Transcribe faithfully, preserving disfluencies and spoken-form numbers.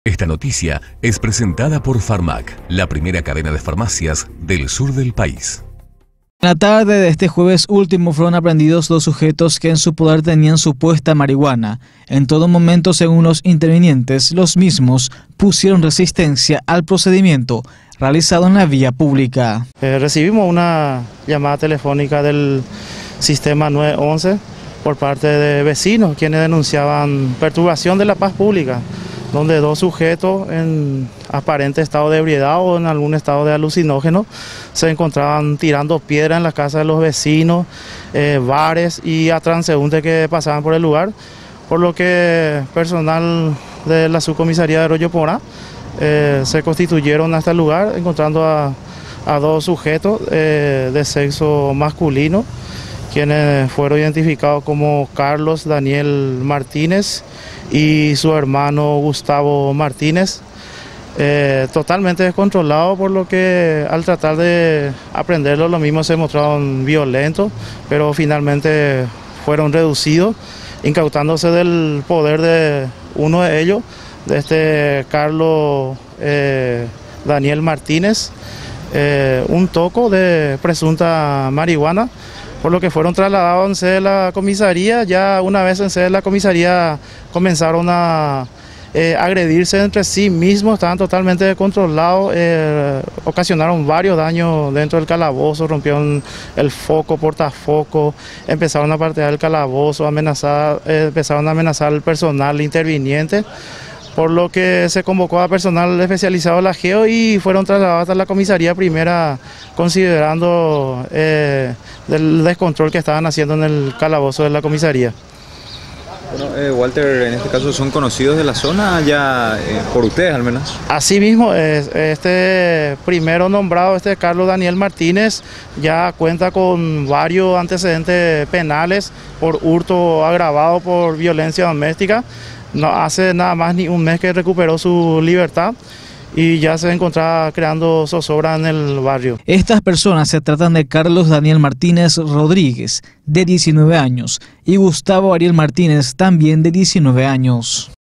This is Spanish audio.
Esta noticia es presentada por Farmac, la primera cadena de farmacias del sur del país. En la tarde de este jueves último fueron aprendidos dos sujetos que en su poder tenían supuesta marihuana. En todo momento, según los intervinientes, los mismos pusieron resistencia al procedimiento realizado en la vía pública. Eh, recibimos una llamada telefónica del sistema nueve once por parte de vecinos quienes denunciaban perturbación de la paz pública, donde dos sujetos en aparente estado de ebriedad o en algún estado de alucinógeno se encontraban tirando piedra en la casa de los vecinos, eh, bares y a transeúntes que pasaban por el lugar, por lo que personal de la subcomisaría de Arroyo Porá eh, se constituyeron hasta el lugar, encontrando a, a dos sujetos eh, de sexo masculino, quienes fueron identificados como Carlos Daniel Martínez y su hermano Gustavo Martínez, eh, totalmente descontrolados, por lo que al tratar de aprenderlo los mismos se mostraron violentos, pero finalmente fueron reducidos, incautándose del poder de uno de ellos, de este Carlos eh, Daniel Martínez, eh, un toco de presunta marihuana, por lo que fueron trasladados en sede de la comisaría. Ya una vez en sede de la comisaría comenzaron a eh, agredirse entre sí mismos, estaban totalmente descontrolados, eh, ocasionaron varios daños dentro del calabozo, rompieron el foco, portafoco, empezaron a partear el calabozo, amenazar, eh, empezaron a amenazar al personal interviniente, por lo que se convocó a personal especializado de la GEO y fueron trasladados a la comisaría primera, considerando eh, el descontrol que estaban haciendo en el calabozo de la comisaría. Bueno, eh, Walter, en este caso son conocidos de la zona, ya eh, por ustedes al menos. Asimismo, este primero nombrado, este Carlos Daniel Martínez, ya cuenta con varios antecedentes penales por hurto agravado por violencia doméstica. No hace nada más ni un mes que recuperó su libertad y ya se encontraba creando zozobra en el barrio. Estas personas se tratan de Carlos Daniel Martínez Rodríguez, de diecinueve años, y Gustavo Ariel Martínez, también de diecinueve años.